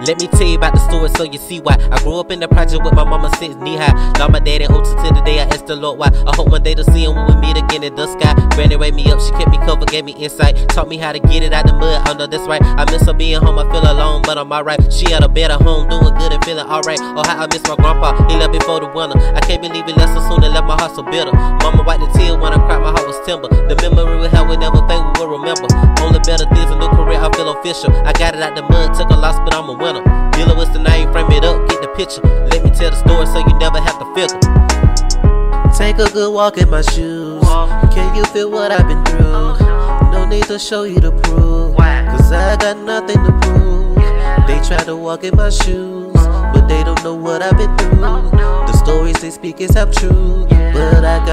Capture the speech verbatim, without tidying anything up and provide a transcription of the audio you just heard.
Let me tell you about the story so you see why. I grew up in the project with my mama since knee high. Now my daddy owns it to the day I asked the Lord why. I hope one day to see him when we meet again in the sky. Granny raised me up, she kept me covered, gave me insight. Taught me how to get it out the mud, I know that's right. I miss her being home, I feel alone, but I'm alright. She had a better home, doing good and feeling alright. Oh, how I miss my grandpa, he left before the winter. I can't believe he left so soon and left my heart so bitter. Mama wiped the tear when I cried, my heart was timber. The memory we have will never fade, we will remember. Only better things, a new career, I feel official. I got it out the mud, took a loss, but I'm a winner. Dealing with the name, frame it up, get the picture. Let me tell the story so you never have to figure. Take a good walk in my shoes. Can you feel what I've been through? No need to show you to prove, cause I got nothing to prove. They try to walk in my shoes, but they don't know what I've been through. The stories they speak is half true, but I